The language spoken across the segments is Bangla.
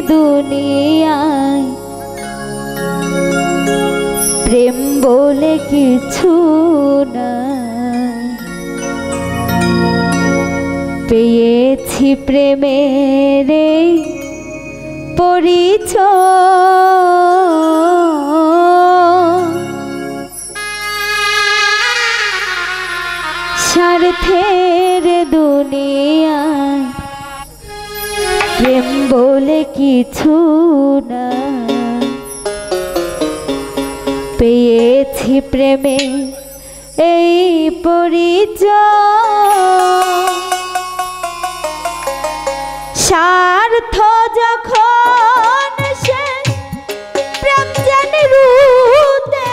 দুনিয়ায় প্রেম বলে কিছু নাই। পেয়েছি প্রেমের পরিচয়, স্বার্থের দুনিয়ায় প্রেম বলে কিছু না। পেয়েছি প্রেমে এই পরিচয়, স্বার্থ যখন সে প্রেম জানি রুতে,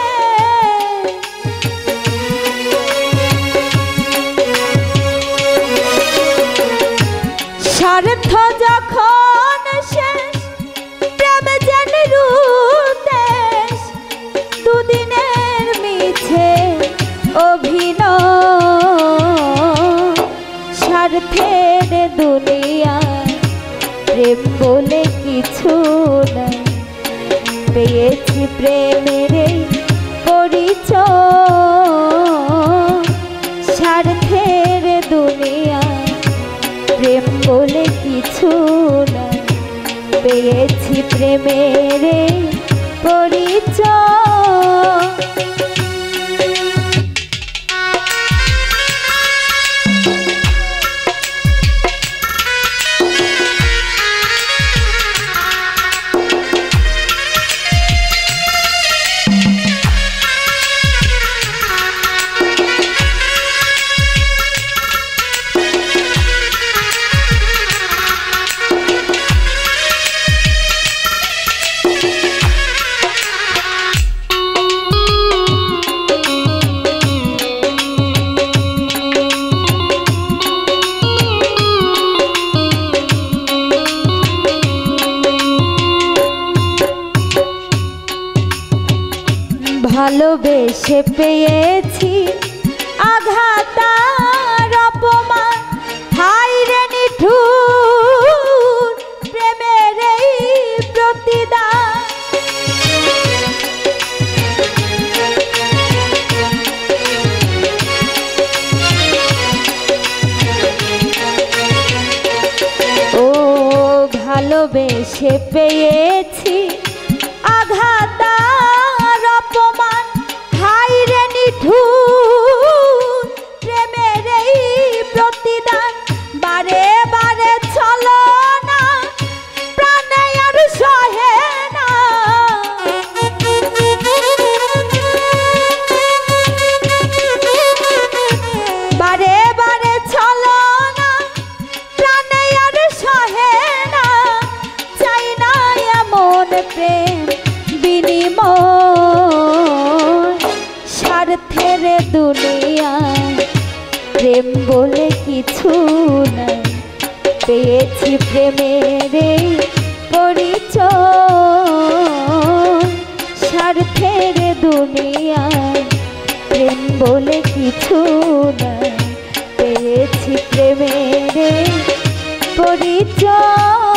স্বার্থ যখন সে প্রেম জানি রুতে, দুদিনের মিছে অভিনয়, স্বার্থের দুনিয়ায় প্রেম বলে কিছু নাই। পেয়েছি প্রেমের পরিচয়, স্বার্থের দুনিয়ায় প্রেম বলে কিছু নাই। পেয়েছি প্রেমের পরিচয়। ভালোবেসে পেয়েছি আঘাত আর অপমান, হায় রে নিঠুর প্রেমের এই প্রতিদান। ও ভালোবেসে পেয়েছি আঘাত আর অপমান, হায় রে নিঠুর প্রেমের এই প্রতিদান। বারে বারে চলো না প্রাণে আর সহে না, বারে বারে চলো না প্রাণে আর সহে না। চাই না এমন প্রেম বিনিময়, স্বার্থের দুনিয়ায় প্রেম বলে কিছু নাই। পেয়েছি প্রেমের পরিচয়, স্বার্থের দুনিয়ায় প্রেম বলে কিছু নাই। পেয়েছি প্রেমের পরিচয়।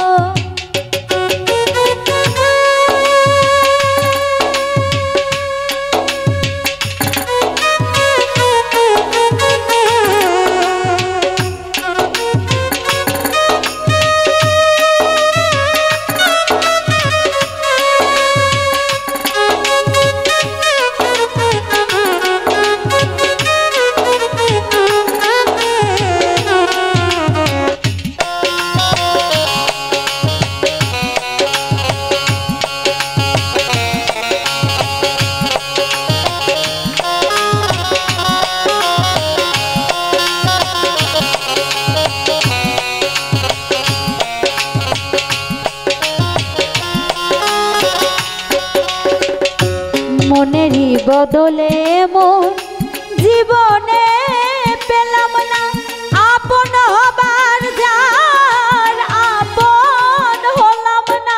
মনেরই বদলে মন জীবনে পেলাম না, আপন হবার যার আপন হলাম না।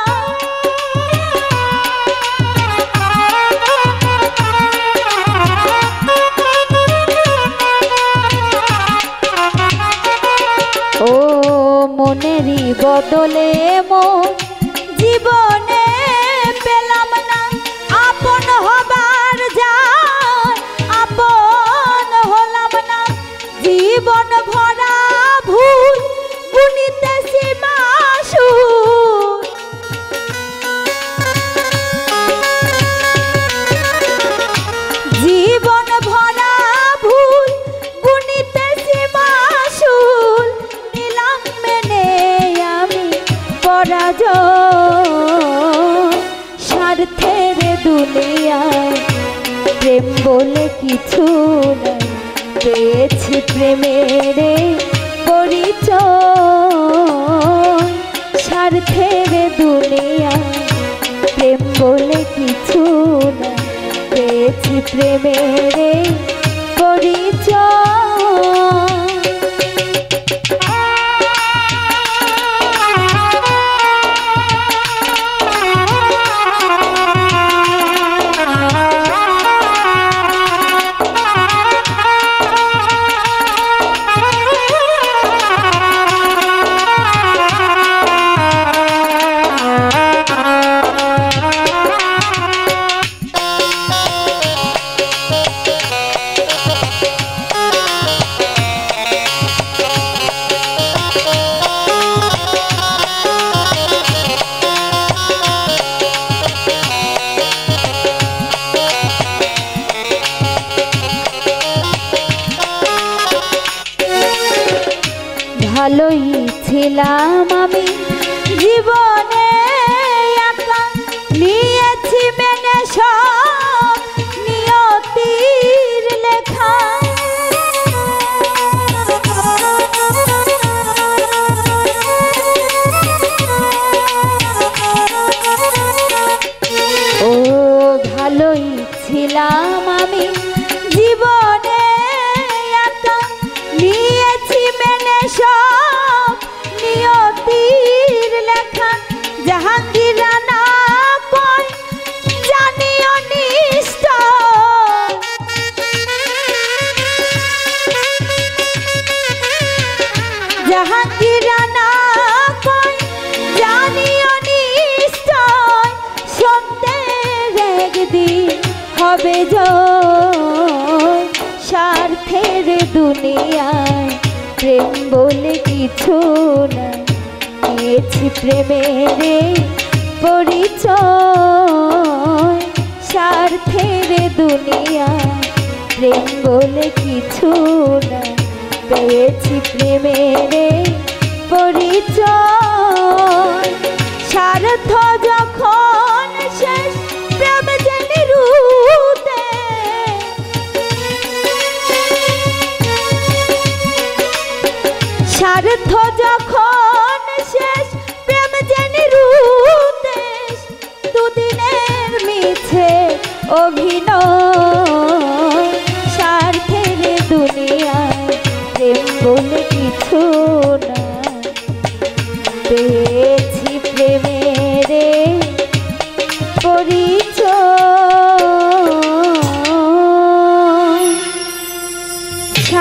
ও মনেরই বদলে মন জীবনে পেলাম না আপন হবার যায়, আপন হলাম না জীবন ভরা ভুল গুনিতেছি মাসুল। জীবন ভরা ভুল গুনিতেছি মাসুল, নিলাম মেনে আমি পরাজয়। স্বার্থের দুনিয়ায় প্রেম বলে কিছু নাই, পেয়েছি প্রেমের পরিচয়। স্বার্থের দুনিয়ায় প্রেম বলে কিছু নাই, পেয়েছি প্রেমের পরিচয়। ভালোই ছিলাম আমি জীবনে একা, নিয়েছি মেনে সব নিয়তির লেখা। ও ভালোই ছিলাম আমি জীবনে একা, নিয়েছি মেনে সব নিয়তির লেখা। জাহাঙ্গীর রানা কই জানিও নিষ্ঠুর, জাহাঙ্গীর রানা কই জানিও নিষ্ঠুর। সত্যের একদিন হবে জয়, স্বার্থের দুনিয়ায় প্রেম বলে কিছু নাই, পেয়েছি প্রেমের পরিচয়। স্বার্থের দুনিয়ায় প্রেম বলে কিছু নাই, পেয়েছি প্রেমের পরিচয়। স্বার্থ যখন শেষ প্রেম জেনে রুতে, স্বার্থ যখন শেষ প্রেম জেনে রুতে, দুদিনের মিছে অভিনয়। স্বার্থের দুনিয়ায় প্রেম বলে কিছু না,